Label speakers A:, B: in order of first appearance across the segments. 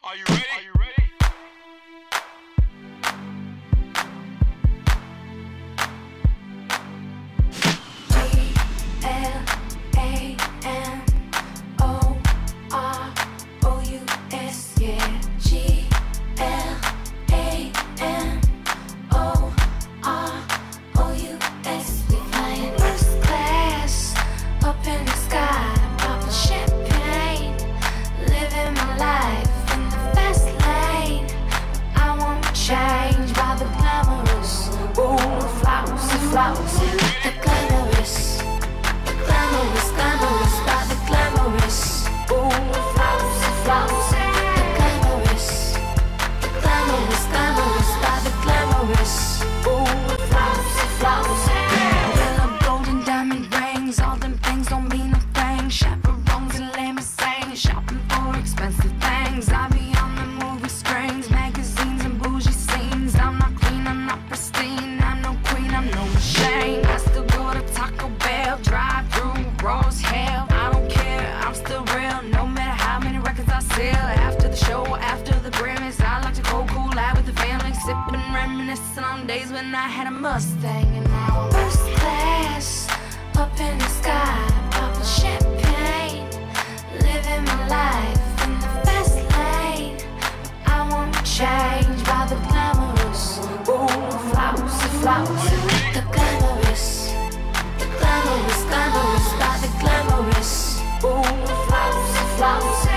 A: Are you ready?
B: G-L-A-M-O-R-O-U-S, yeah. G-L-A-M-O-R-O-U-S. We flying first class up in the sky, popping champagne, living my life in the fast lane. I won't change by the glamorous, ooh, flowers, the glamorous, glamorous by the glamorous, ooh, flowers, the glamorous by the glamorous, ooh, flowers. Yellow, golden, diamond rings, all them things don't mean a thing. Chaperones and limousines, shopping for expensive things. I be on the movie screens, magazines and bougie scenes. I'm not clean, I'm not pristine, I'm no queen, I'm no machine. I still go to Taco Bell, drive through raw as hell. I don't care, I'm still real, no matter how many records I sell. After the show, after the Grammys, I like to go cool out with the family, sipping, reminiscing on days when I had a Mustang. And now I'm first class up in the sky, popping champagne, living my life in the fast lane. I won't change by the glamorous, ooh, flowers, the glamorous by the glamorous, ooh, flowers, the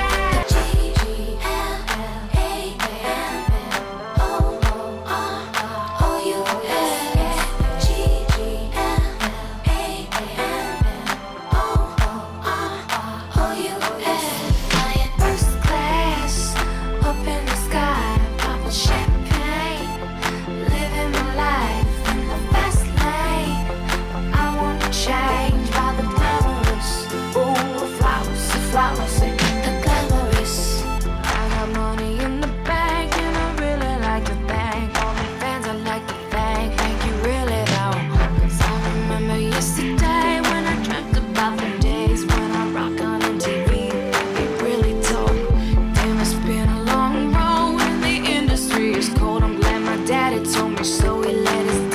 B: flowers, the glamorous. I got money in the bank and I really like to thank all the fans. I like to thank you really though. 'Cause I remember yesterday when I dreamt about the days when I rock on MTV. It really told. Damn, it's been a long road and the industry is cold. I'm glad my daddy told me so, he let us